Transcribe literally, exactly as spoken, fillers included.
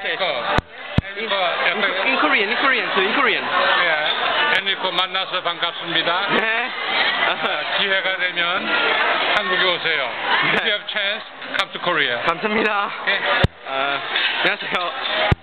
Enrico. Enrico. In Korean, in Korean, so in Korean. 예, 엔리코 만나서 반갑습니다. 네. 아, 기회가 되면 한국에 오세요. If you have chance, come to Korea. 감사합니다. 예. 아, 안녕하세요.